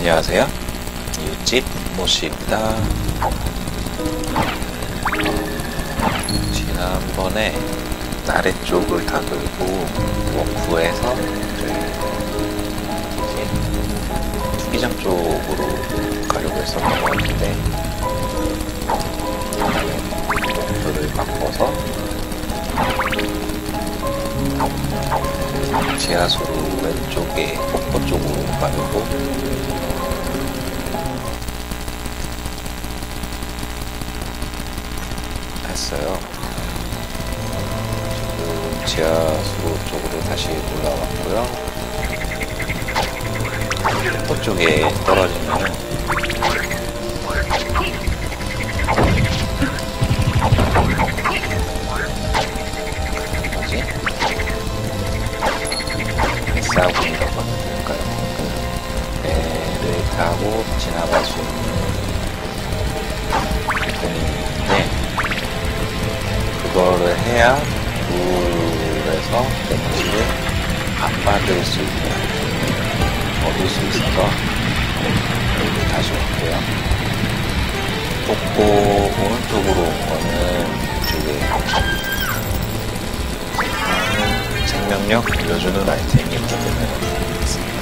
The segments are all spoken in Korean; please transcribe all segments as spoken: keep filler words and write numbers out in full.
안녕하세요. 이웃집 모씨입니다. 지난번에 아래쪽을 다 돌고 워크에서 투기장 쪽으로 가려고 했었던 것 같은데 목표를 바꿔서 지하수로 왼쪽에 폭포 쪽으로 가려고 했어요. 지금 지하수로 쪽으로 다시 올라왔고요. 폭포 쪽에 떨어지면 싸움이라고 하면 될까요? 배를 타고 지나갈 수 있는 부분이 있는데 그거를 해야 물에서 데미지를 안 받을 수 있는 얻을 수 있어서 여기 다시 왔고요. 폭포 오른쪽으로 온 거는 이쪽에 생명력 올려주는 아이템이 있기 때문에 있습니다.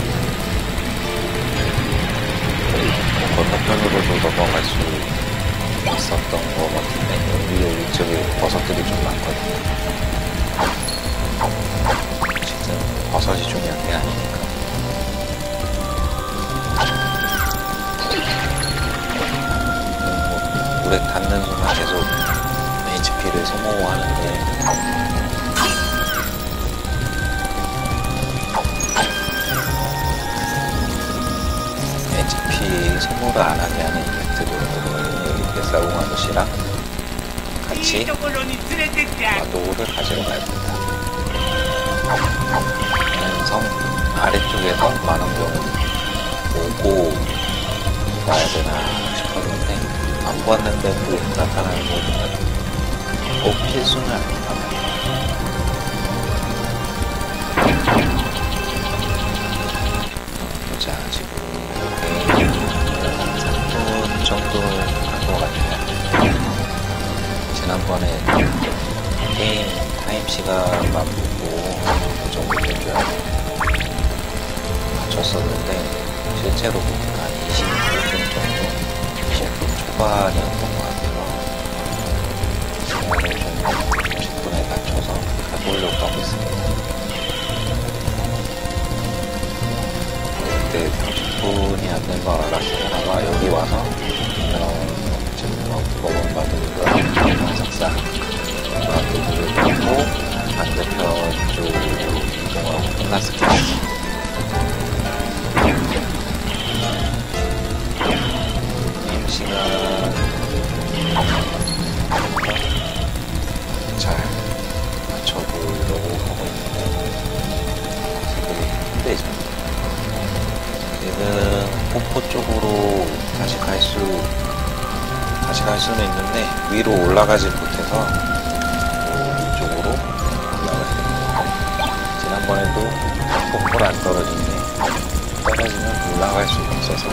건너편으로도 넘어갈 수 있었던 것 같은데 여기 이쪽에 버섯들이 좀 많거든요. 지금 버섯이 중요한 게 아니니까. 뭐 물에 닿는 순간 계속 에이치피를 소모하는데 에이치피 소모를 안 하게 하는 이벤트를 뱃사공 아저씨랑 같이 마도를 가지러 갈 겁니다. 성 아래쪽에서 많은 경우 오고 와야 되나 싶었는데 안 보았는데 또 나타나는 거 보면 꼭 필수는 아니다. 자, 지금 삼 분 정도 간 것 같아요. 지난번에 게임 타임 시간만 보고 그 정도 된줄 맞췄었는데 실제로 보니까 이십오 분 정도? 이십 분 초반이었던 것 같아서 시간을 좀 삼십 분에 맞춰서 가보려고 하고 있습니다. 그때 삼십 분이 안 된 걸 알았으면 아마 여기 와서 지금 먹은 바들과 삭사 바들을 먹고 반대편 쪽으로 이동하고 끝났을 거예요. 시간 잘 맞춰보려고 하고 있는데 지금 힘들죠. 얘는 폭포 쪽으로 다시 갈 수, 다시 갈 수는 있는데 위로 올라가지 못해서 이쪽으로 올라가야 됩니다. 지난번에도 폭포를 안 떨어지는데 떨어지면 올라갈 수가 없어서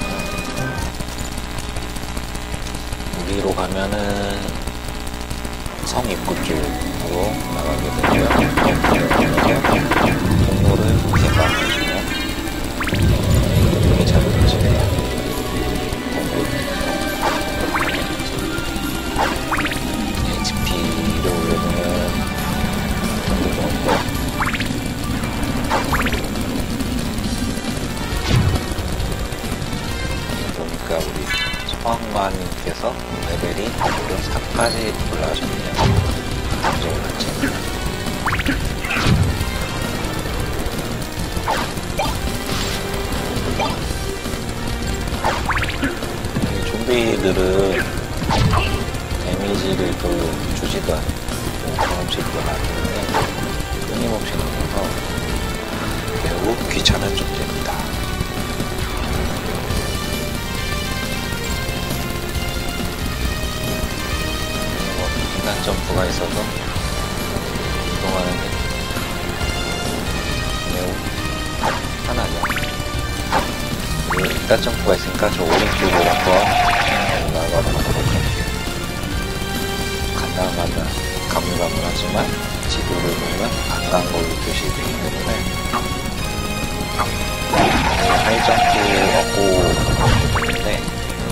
위로 가면은 성 입구 쪽으로 나가게 되고요. 통로를 개방해주면 이렇게 잡아주시면 에이치피를 올려주면 정도 좋았고 보니까 우리 소방관님께서 레벨이 무려 사까지 올라가셨네요. 굉장히 많죠. 좀비들은 데미지를 별로 주지도 않고 경험치 있거나 하는데 끊임없이 나와서 매우 귀찮은 존재입니다. 인간 점프가 있어서 이동하는 게 매우 편하죠. 계단 점프가 있으니까 저 오른쪽으로 한번 올라가 보도록 할게요. 간당간당 가물가물하지만 지도를 보면 안 간 걸로 표시되기 때문에 하이점프 얻고 있는데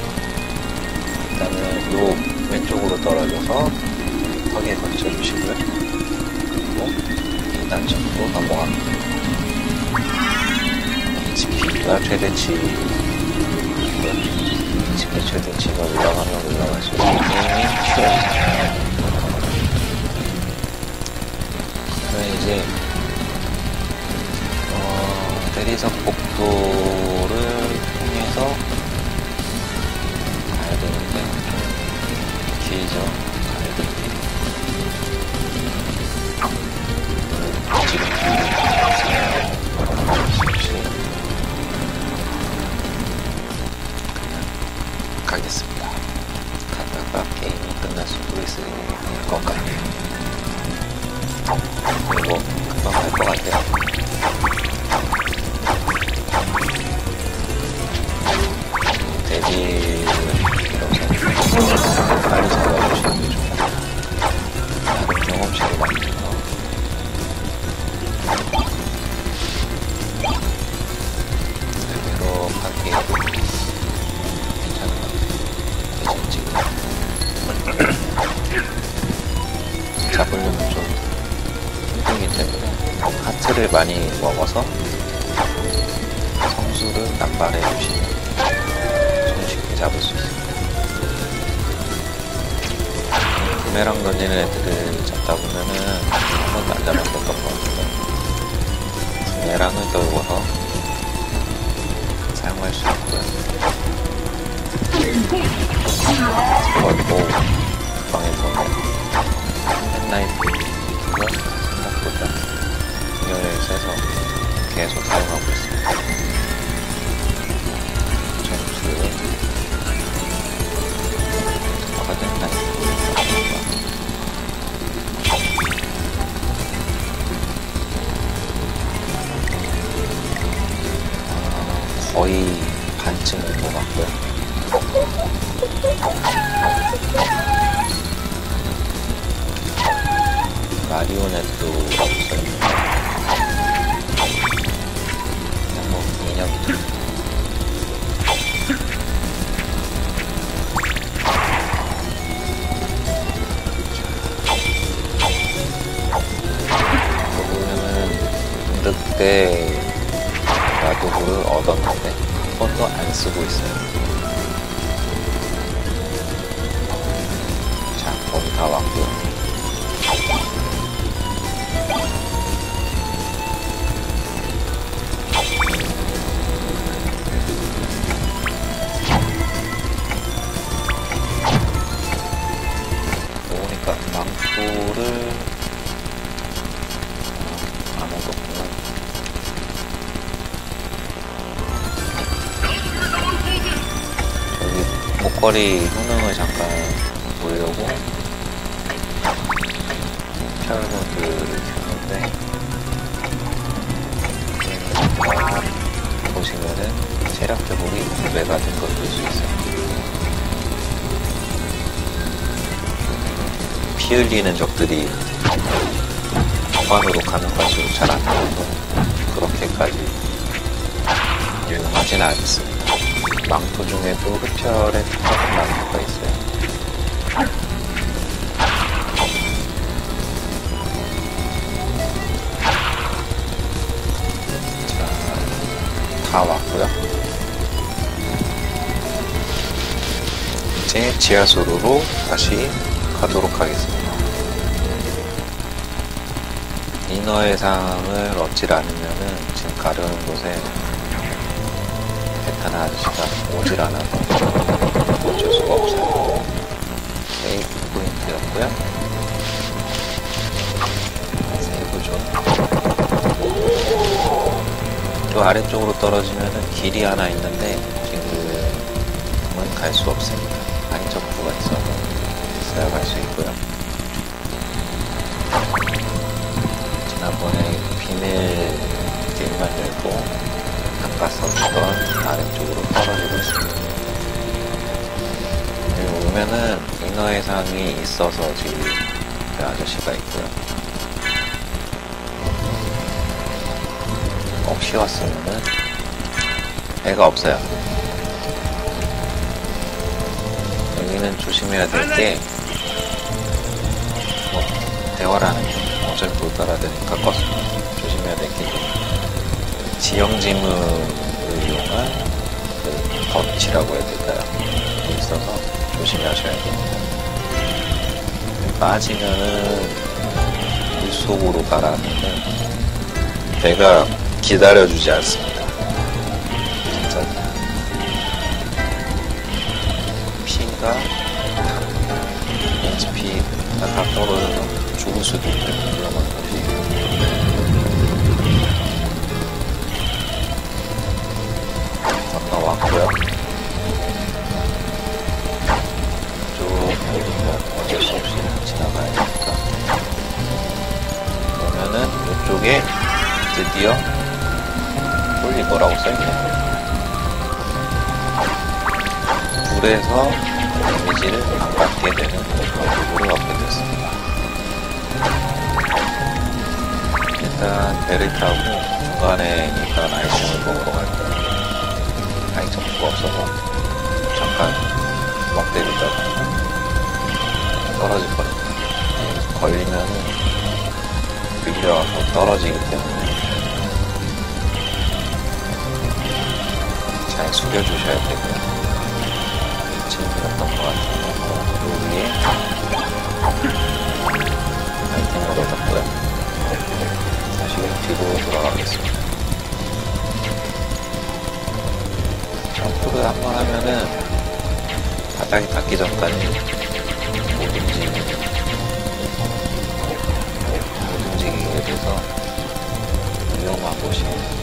일단은 요 왼쪽으로 떨어져서 턱에 걸쳐주시고요. 그리고 계단 점프로 넘어갑니다. 에이치피가 최대치 에이치피 최대치가 올라가면 올라갈수록 게임이 쉬워집니다. 그러면 이제 어, 대리석 복도를 통해서 가야 되는데 좀 길죠? 가야 되는데 지금 가겠습니다. 가다가 게임이 끝날 수도 있을 것 같네요. 그리고 금방 갈 것 같아요. 대지를 이렇게 빨리 잡아주시는 게 좋고 나름 경험치를 많이 줘서 그대로 가기 괜찮은 것 같아요. 대신 지금 잡으려면 좀 힘들기 때문에 하트를 많이 먹어서 성수를 남발해 주시면 손쉽게 잡을 수 있습니다. 부메랑 던지는 애들을 잡다 보면은 한 번도 안 잡았었던 것 같은데 부메랑을 떨궈서 사용할 수 있고요. 그리고 방에서는 펜라이프가 생각보다 분열을 세서 계속 사용하고 있습니다. 점수에 뭐가 됐나요? 거의 반쯤 온 것 같고요. 마리오넷도 없어요. 그냥 뭐 인형이죠. 보면은 늑대 라도구를 얻었는데 한 번도 안 쓰고 있어요. 자, 거의 다 왔고요. 보니까 망토를 안 얻었구나. 저기 목걸이 효능을 잠깐 보려고 펴보드 켰는데 보시면은 체력 회복이 두 배가 된 걸 볼 수 있어요. 피 흘리는 적들이 후반으로 가는 갈수록 잘 안 나와서 그렇게까지 유용하진 않습니다. 망토 중에도 흡혈에 특화된 망토가 있어요. 자, 다 왔고요. 이제 지하수로로 다시 가도록 하겠습니다. 이너의 상을 얻지 않으면은 지금 가려는 곳에 베타나 아저씨가 오질 않아서 어쩔 수가 없어요. 세이브 포인트였고요. 세이브 존. 또 아래쪽으로 떨어지면은 길이 하나 있는데 지금은 갈 수 없습니다. 하이점프가 있어서 있어야 갈 수 있고요. 지난번에 비밀 게임만 열고 안 갔었던 아래쪽으로 떨어져 지형이 있어서 지금 그 아저씨가 있고요. 혹시 왔으면은 애가 없어요. 여기는 조심해야 될 게 뭐 대화라는 게 어차피 못 알아들으니까 껐어. 조심해야 될 게 지형지문을 이용한 그 덫이라고 해야 될까요? 있어서 조심하셔야 됩니다. 빠지면은 물속으로 가라앉으면 배가 기다려주지 않습니다. 진짜 피가 에이치피가 다 떨어져서 죽을 수도 있는 위험한 것이 건너왔고요. 어쩔 수 없이 지나가야 되니까 보면은 이쪽에 드디어 홀리 거라고 써있네요. 불에서 데미지를 안 받게 되는 얼굴을 얻게 됐습니다. 일단 배를 타고 중간에 일단 아이템을 먹으러 갈 거예요. 아이템도 없어서 잠깐 먹대리다가 떨어질 거예요. 걸리면은 밀려와서 떨어지기 때문에 잘 숙여주셔야 되고요. 재미없던 것 같아요. 요 위에 아이템을 얻었고요. 다시 뒤로 돌아가겠습니다. 점프를 한번 하면은 바닥이 닿기 전까지 못 움직이게, 못 움직이게 돼서 위험한 곳이에요.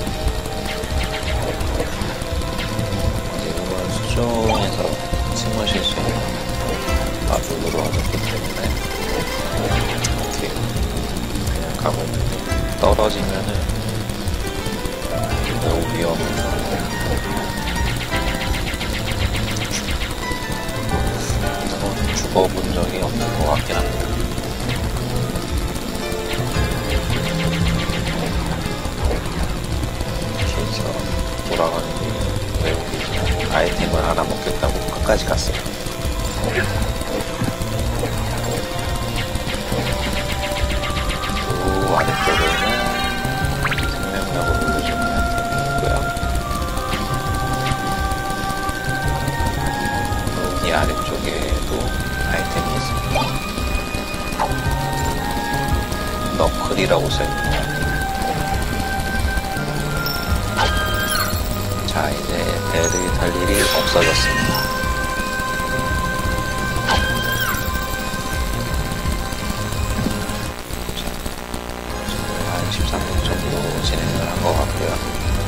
지금은 수중에서 침을 쉴 수 있는 마블로 얻었기 때문에 이렇게 그냥 가고 있는데 떨어지면은 매우 위험해서 죽어본 적이 없는 것 같긴 합니다. 이렇게 해서 돌아가는 게 매우 길지만 아이템을 하나 먹겠다고 끝까지 갔어요. 그 아래쪽에는 생명력을 올려주는 아이템이 있고요. 여기 아래쪽에도 아이템이 있습니다. 너클이라고 써있네요. 자, 이제 배를 탈 일이 없어졌습니다. 한 십삼 분 정도 진행을 한 것 같고요.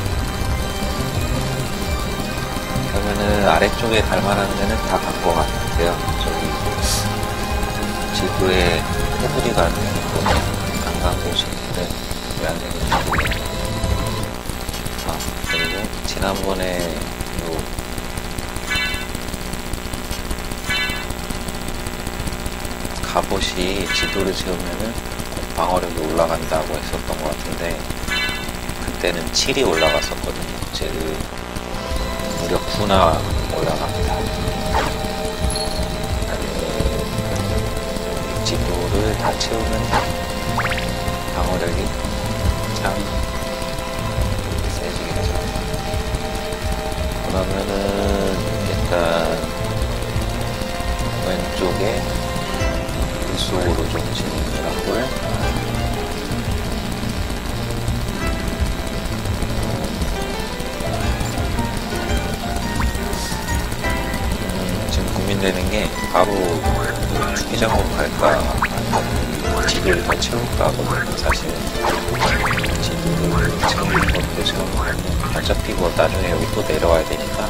그러면은 아래쪽에 갈 만한 데는 다 간 것 같아요. 저기 지구에 테두리가 있거든요. 강간 곳이 있는데 왜 안 되는지 모르겠네요. 아, 그리고 지난번에 요 갑옷이 지도를 지우면은 방어력이 올라간다고 했었던 것 같은데 그때는 칠이 올라갔었거든요. 쟤를 무려 구나 올라갑니다. 지도를 다 채우면 방어력이 참 세지겠죠. 그러면은 일단 왼쪽에 물속으로 좀 진입을 하고요. 고민되는 게 바로 투기장으로 갈까 지도를 더 채울까 하거든요. 사실 지도를 채우는 것도 채우는 어차피 뭐 나중에 여기 또 내려와야 되니까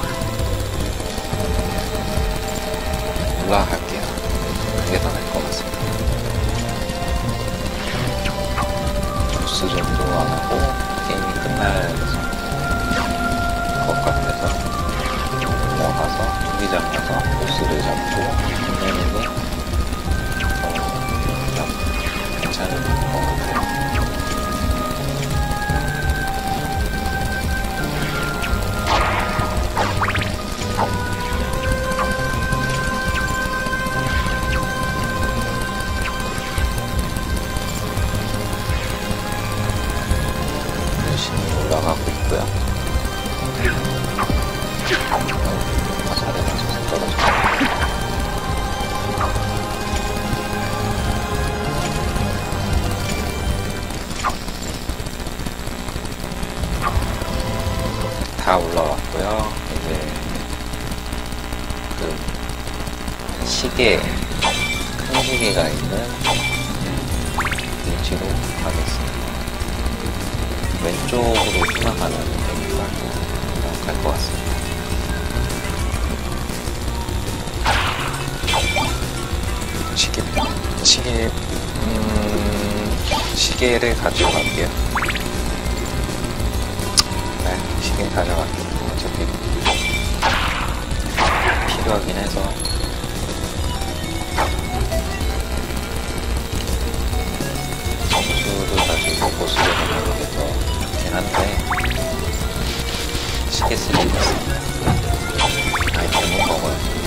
올라갈게요. 그게 더 나을 것 같습니다. 주스 정도 안 하고 게임이 끝날 것 같아서 넘어가서 투기장 가서 보스를 잡고 끝내는 게 화살에 맞아서 떨어져. 다 올라왔고요. 이제 그 시계, 큰 시계가 있는 위치로 가겠습니다. 왼쪽으로 순항하는 데니까 갈 것 같습니다. 시계, 시계, 음, 시계를 가져갈게요. 네, 시계 가져갈게요. 어차피 필요하긴 해서. 점수도 가지고 보스를 하는 게 더 좋긴 한데, 시계 쓸 일이 있습니다. 아이템은 먹어요.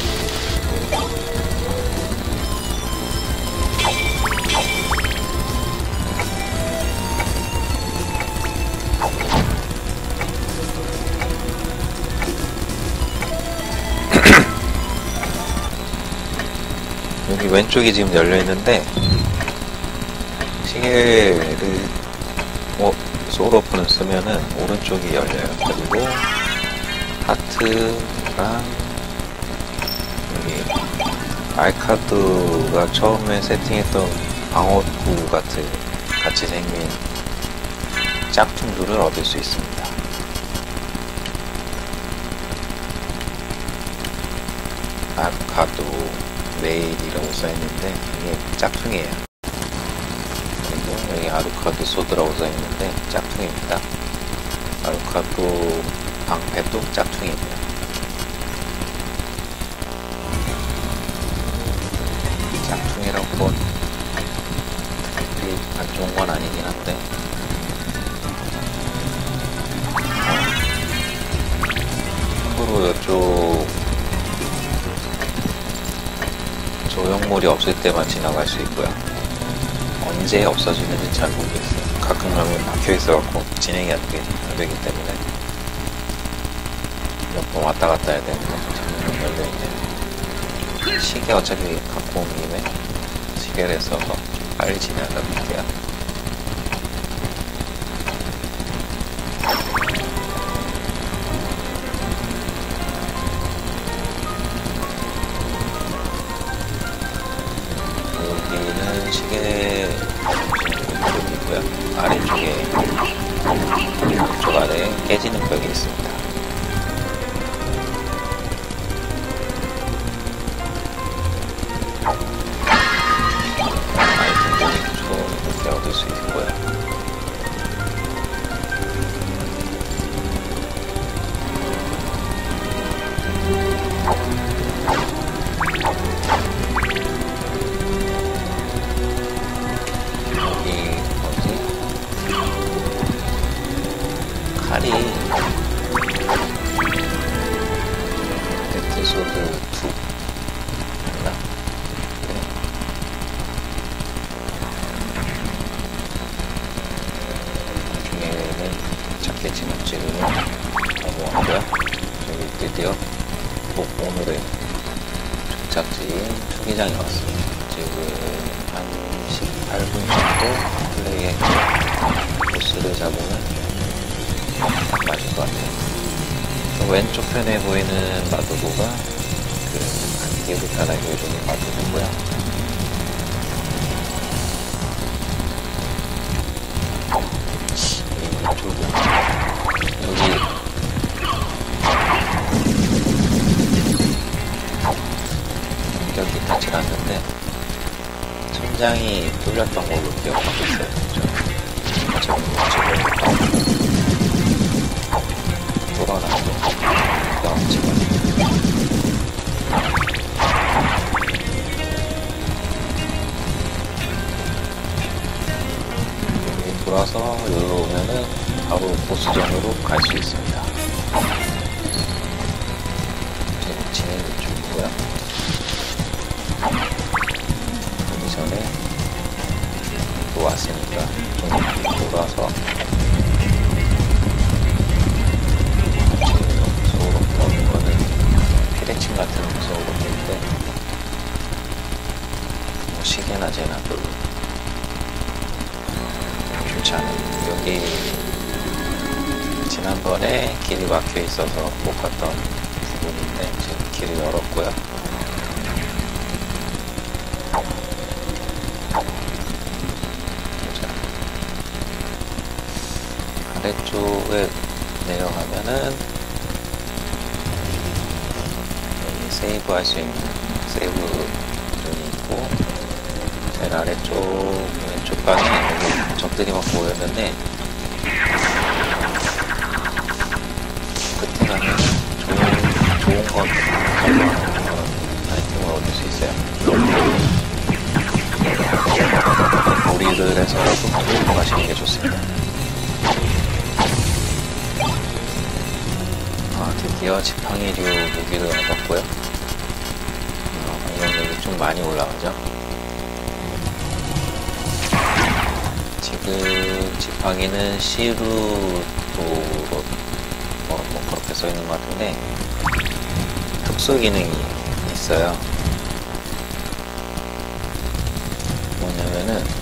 여기 왼쪽이 지금 열려있는데 시계를 어, 소울오픈을 쓰면은 오른쪽이 열려요. 그리고 하트랑 여기 알카드가 처음에 세팅했던 방어구 같은 같이 생긴 짝퉁들을 얻을 수 있습니다. 아보카도 메일이라고 써있는데 이게 짝퉁이에요. 그리고 여기 아루카드 소드라고 써있는데 짝퉁입니다. 아루카도 방패도 짝퉁이고요. 짝퉁이라고 뭐 특별히 안 좋은 건 아니긴 한데 참고로 이쪽 조형물이 없을 때만 지나갈 수 있고요. 언제 없어지는지 잘 모르겠어요. 가끔 가면 막혀있어갖고 진행이 안, 되, 안 되기 때문에 몇 번 왔다 갔다 해야 되는데 잠깐 열려있네요. 시계 어차피 갖고 온 김에 시계를 써서 빨리 진행하다 볼게요. 시계 부분이고요. 아래쪽에 쪽 아래에 깨지는 벽이 있습니다. 아이템들이 좋은 데 얻을 수 있고요. 칼이 에피소드 투 맞나? 네. 나중에는 찾겠지만 지금은 넘어왔고요. 저기 드디어 꼭 오늘의 종착지인 투기장에 왔습니다. 지금 한 십팔 분 정도 플레이했고 보스를 잡으면 딱 맞을 것 같아요. 왼쪽 편에 보이는 마두고가 그 안개부터 날려주는 마두고고요. 이쪽은 여기 공격이 닿질 않는데 천장이 뚫렸던 걸로 기억하고 있어요. 지금 지금 돌아나고 나왔지만 여기 돌아서 여기로 오면은 바로 보스전으로 갈 수 있습니다. 지금 진행 중이고요. 오기 전에 또 왔으니까 좀 돌아서 소울오픈 얻는 거예요. 같은 소울인데 뭐 시계나 재나 별로 좋지 않은. 여기 지난번에 길이 막혀 있어서 못 갔던 부분인데 지금 길을 열었고요. 자, 아래쪽에 내려가면은 여기 세이브 할 수 있는 세이브 존이 있고, 제일 아래쪽 왼쪽 방에 여기 적들이 막 보였는데 끝에 가면 좋은, 좋은 건 아이템을 얻을 수 있어요. 무리를 해서라도 끌고 가시는 게 좋습니다. 아, 드디어 지팡이류 무기를 얻었고요. 어, 이런 게 좀 많이 올라가죠. 지금 지팡이는 시루도로 뭐, 뭐 그렇게 써 있는 것 같은데 특수 기능이 있어요. 뭐냐면은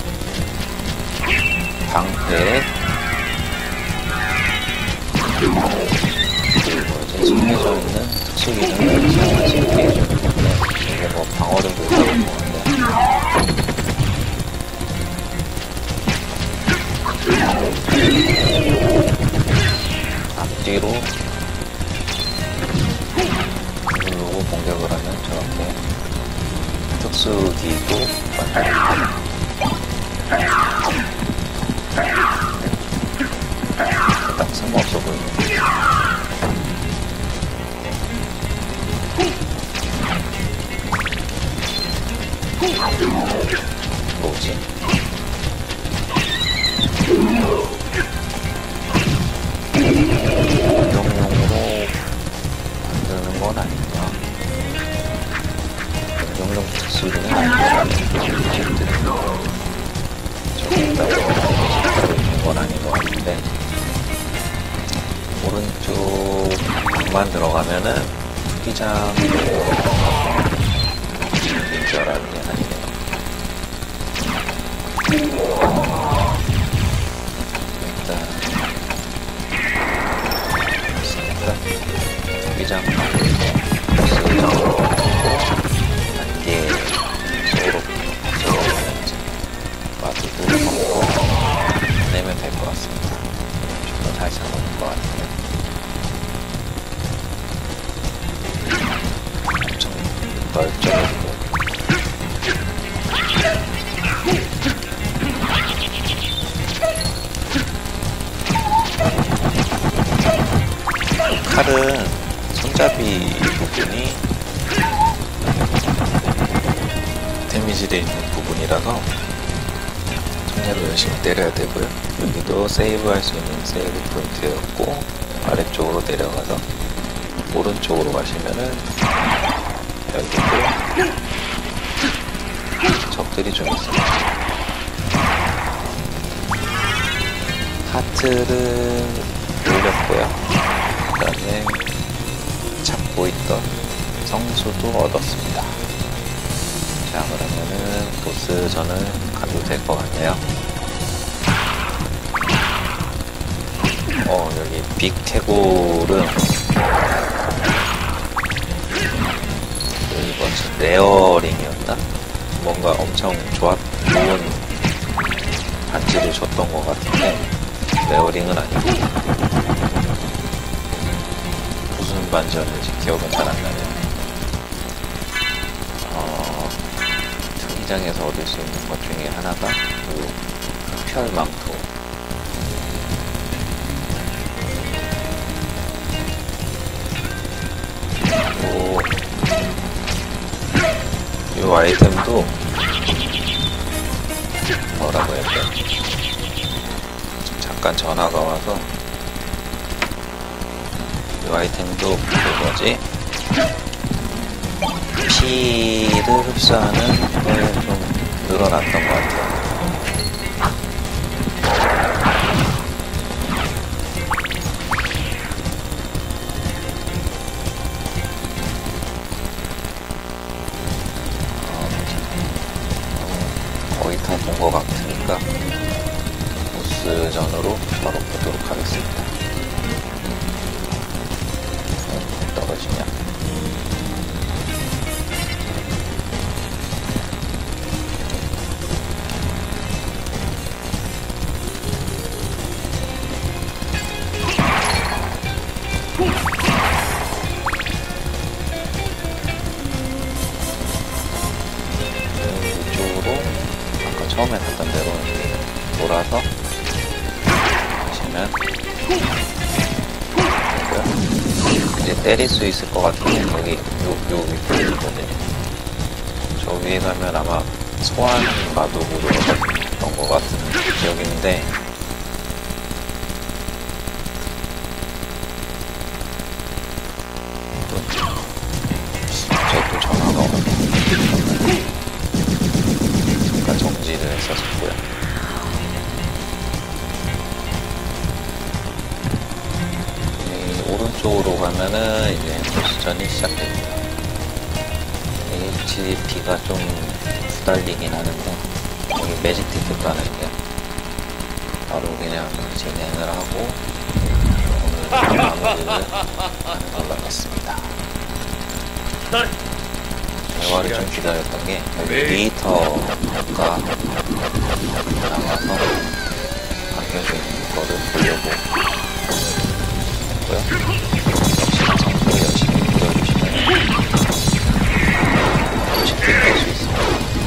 방패 그리고 이제 숨겨져 있는 특수 기능을 사용할 수 있게 해주는 건데, 이게 뭐 방어를 못하고 있는 건데, 앞뒤로 누르고 공격을 하면 저렇게 특수기도 만들어줍니다. 딱 쓸모없어 보이네. 뭐지? 공격용으로 만드는 건 아닌가? 공격용 특수기는 아니고 저기다가 따로 있는 건 아닌 것 같은데, 오른쪽 방만 들어가면은 투기장 인줄 알았는데 아니네요. 일단 투기장 보스장으로 단계 속으로 들어오면 마두고 먹고 내면 될 것 같습니다. 좀 더 잘 잡아놓은 것 같아요. 엄청 넓적이고 칼은 손잡이 부분이 데미지되어 있는 부분이라서 손잡이로 열심히 때려야 되고요. 여기도 세이브 할 수 있는 세이브 포인트였고, 아래쪽으로 내려가서 오른쪽으로 가시면은 여기도 적들이 좀 있습니다. 하트를 올렸고요. 그 다음에 잡고 있던 성수도 얻었습니다. 자, 그러면은 보스전을 가도 될 것 같네요. 어, 여기 빅태골은 이번 레어링이었나? 뭔가 엄청 좋았, 좋은 반지를 줬던 것 같은데 레어링은 아니고 무슨 반지였는지 기억은 잘 안 나네요. 어, 특이장에서 얻을 수 있는 것 중에 하나가 그 흡혈망토. 그리고 이 아이템도 뭐라고 해야 돼? 잠깐 전화가 와서 이 아이템도 그 뭐지? 피를 흡수하는 걸 좀 늘어났던 것 같아요. 보스전으로 바로 보도록 하겠습니다. 어, 떨어지냐? 이쪽으로 아까 처음에 갔던 대로 이렇게 돌아서 하시면 이제 때릴 수 있을 것 같은데 여기 요, 요 밑에 있거든요. 저 위에 가면 아마 소환 마독으로 했던 것 같은 기억인데 저도 전화가 오네. 잠깐 정지를 했었고요. 오른쪽으로 가면은 이제 보스전이 시작됩니다. 에이치피가 좀 후달리긴 하는데 여기 매직 티켓도 하는데요. 바로 그냥 진행을 하고 오늘 마무리를 하는 걸로 하겠습니다. 대화를 좀 기다렸던 게 여기 리터가 나와서 바뀌어져 있는 거를 보려고 했고요. 역시나 성소를 열심히 뿌려주시면 쉽게 깰 수 있습니다.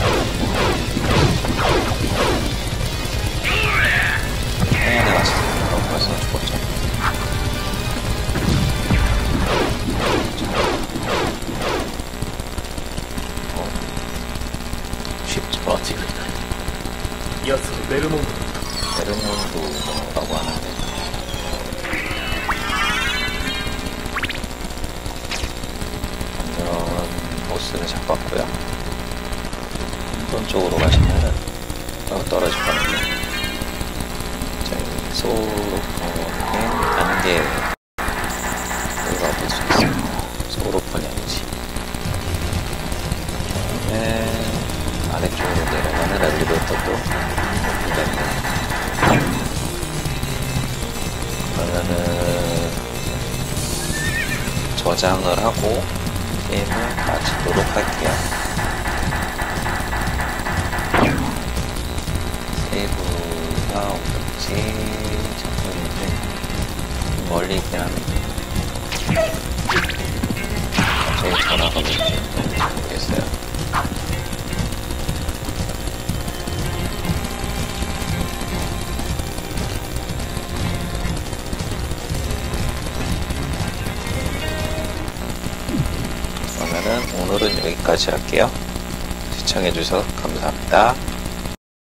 해안에 가서 벌써 죽었죠. 어, 쉽죠 아직. 베르몬드라고 하는데 방금 보스를 잡았고요. 오른쪽으로 가시면은 어, 떨어질 거거든요. 저희 소로폰에 가는 게 여기가 어떨 수 있습니다. 소로폰이 아니지. 그다음에 아래쪽으로 내려가는 엘리베이터도 기다립니다. 그러면은 저장을 하고 게임을 마치도록 할게요. 세이브가 어떨지 잠깐인데 멀리 있긴 합니다. 갑자기 전화가 올지 모르겠어요. 그러면은 오늘은 여기까지 할게요. 시청해주셔서 감사합니다.